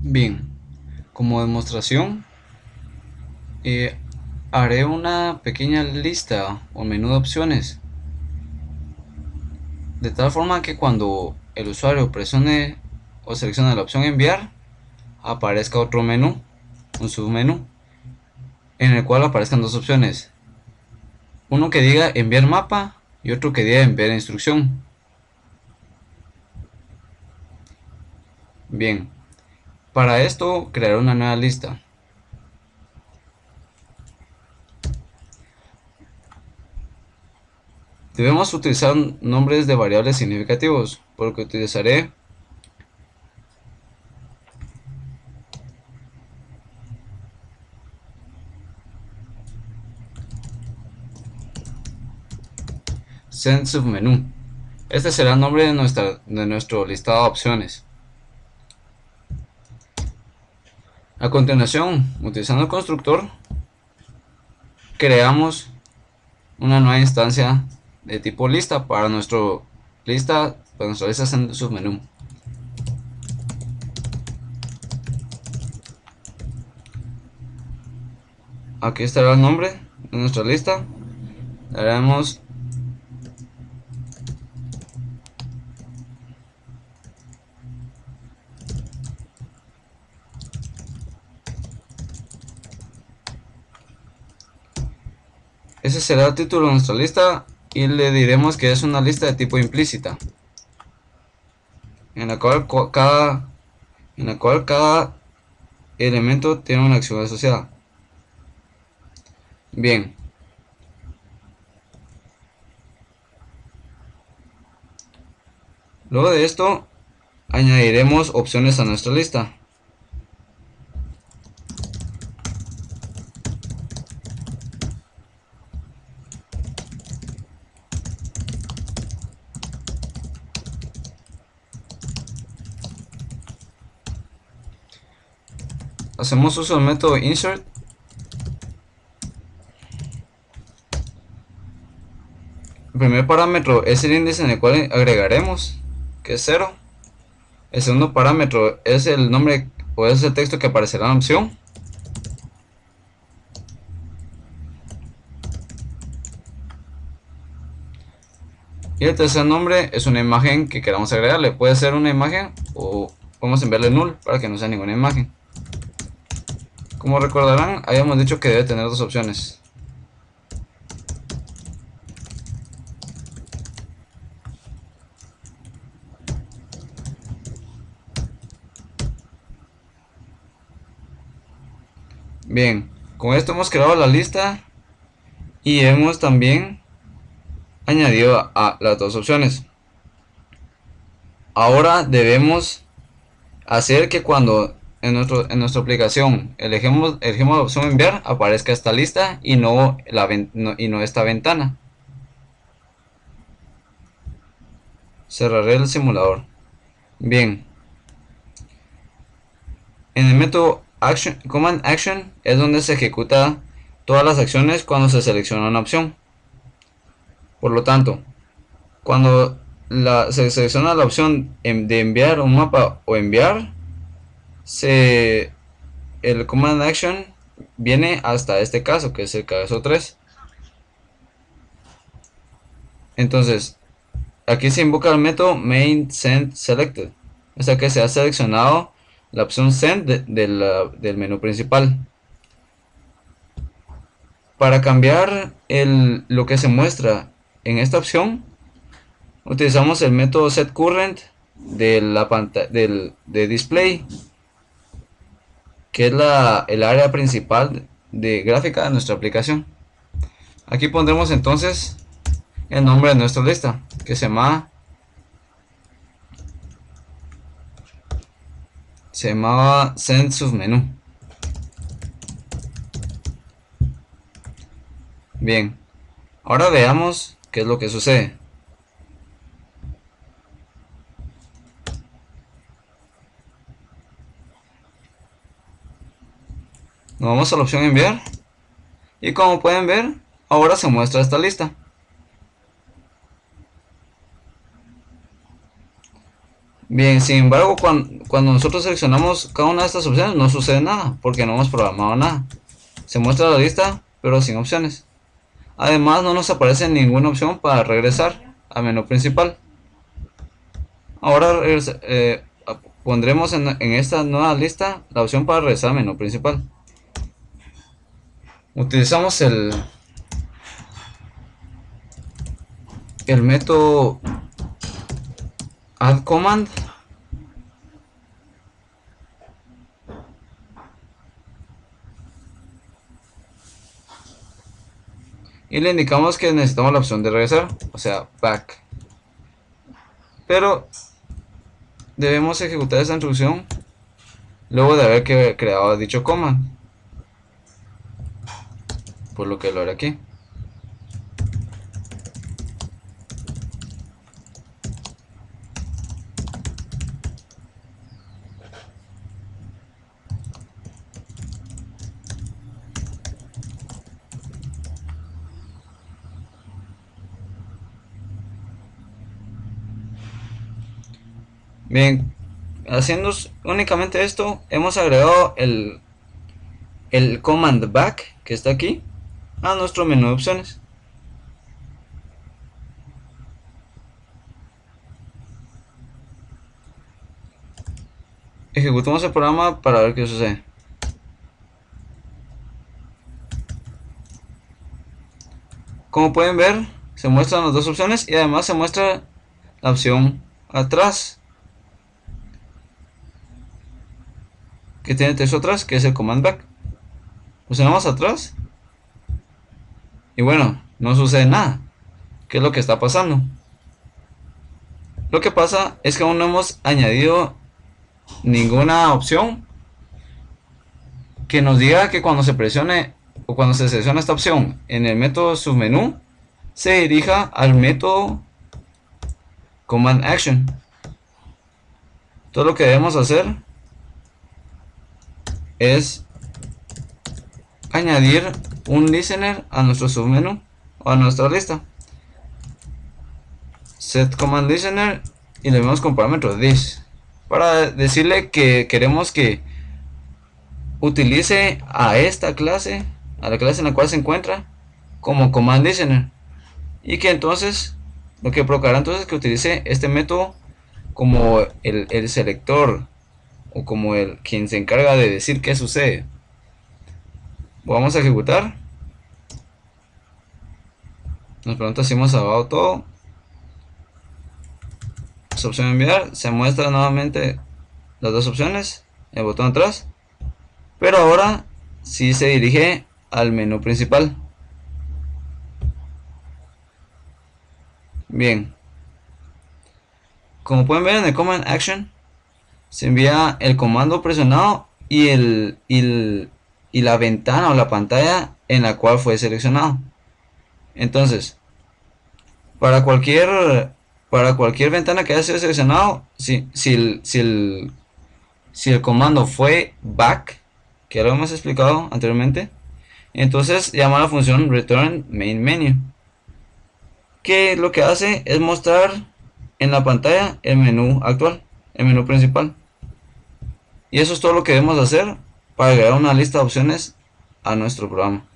Bien, como demostración, eh, haré una pequeña lista o menú de opciones, de tal forma que cuando el usuario presione o seleccione la opción enviar, aparezca otro menú, un submenú, en el cual aparezcan dos opciones, uno que diga enviar mapa y otro que diga enviar instrucción. Bien, para esto crearé una nueva lista. Debemos utilizar nombres de variables significativos, por lo que utilizaré send submenú. Este será el nombre de nuestro listado de opciones. A continuación, utilizando el constructor, creamos una nueva instancia de tipo lista para nuestra lista send submenú. Aquí estará el nombre de nuestra lista. Le haremos ese será el título de nuestra lista y le diremos que es una lista de tipo implícita, en la cual cada elemento tiene una acción asociada. Bien, luego de esto añadiremos opciones a nuestra lista. Hacemos uso del método insert. El primer parámetro es el índice en el cual agregaremos, que es 0. El segundo parámetro es el nombre o es el texto que aparecerá en la opción. Y el tercer nombre es una imagen que queramos agregarle. Puede ser una imagen o podemos enviarle null para que no sea ninguna imagen. Como recordarán, habíamos dicho que debe tener dos opciones. Bien, con esto hemos creado la lista y hemos también añadido a las dos opciones. Ahora debemos hacer que cuando en nuestra aplicación elegimos la opción enviar, aparezca esta lista y no esta ventana. Cerraré el simulador. Bien, en el método command action es donde se ejecuta todas las acciones cuando se selecciona una opción. Por lo tanto, cuando se selecciona la opción de enviar un mapa o enviar, el command action viene hasta este caso, que es el caso 3. Entonces, aquí se invoca el método main send selected, o sea que se ha seleccionado la opción send del menú principal. Para cambiar lo que se muestra en esta opción, utilizamos el método setCurrent de display, que es el área principal de gráfica de nuestra aplicación. Aquí pondremos entonces el nombre de nuestra lista, que se llamaba send submenú. Bien, ahora veamos qué es lo que sucede. Nos vamos a la opción enviar y como pueden ver, ahora se muestra esta lista. Bien, sin embargo, cuando nosotros seleccionamos cada una de estas opciones no sucede nada, porque no hemos programado nada. Se muestra la lista, pero sin opciones. Además, no nos aparece ninguna opción para regresar al menú principal. Ahora pondremos en esta nueva lista la opción para regresar al menú principal. Utilizamos el método add command y le indicamos que necesitamos la opción de regresar, o sea, back. Pero debemos ejecutar esa instrucción luego de haber creado dicho command, por lo que lo haré aquí. Bien, haciendo únicamente esto, hemos agregado el command back que está aquí a nuestro menú de opciones. Ejecutamos el programa para ver qué sucede. Como pueden ver, se muestran las dos opciones y además se muestra la opción atrás, que tiene texto atrás, que es el command back. Presionamos atrás y bueno, no sucede nada. ¿Qué es lo que está pasando? Lo que pasa es que aún no hemos añadido ninguna opción que nos diga que cuando se presione o cuando se selecciona esta opción en el método submenú se dirija al método command action. Todo lo que debemos hacer es añadir un listener a nuestro submenú o a nuestra lista. Set command listener y le vemos con parámetro this para decirle que queremos que utilice a esta clase, a la clase en la cual se encuentra, como command listener, y que entonces lo que provocará entonces es que utilice este método como el selector o como quien se encarga de decir qué sucede. Vamos a ejecutar. Nos pregunta si hemos salvado todo. Su opción de enviar, se muestra nuevamente las dos opciones, el botón atrás, pero ahora sí se dirige al menú principal. Bien, como pueden ver en el command action se envía el comando presionado y la ventana o la pantalla en la cual fue seleccionado. Entonces, para cualquier ventana que haya sido seleccionado, si el comando fue back, que ya lo hemos explicado anteriormente, entonces llama la función return main menu, que lo que hace es mostrar en la pantalla el menú actual, el menú principal. Y eso es todo lo que debemos hacer para agregar una lista de opciones a nuestro programa.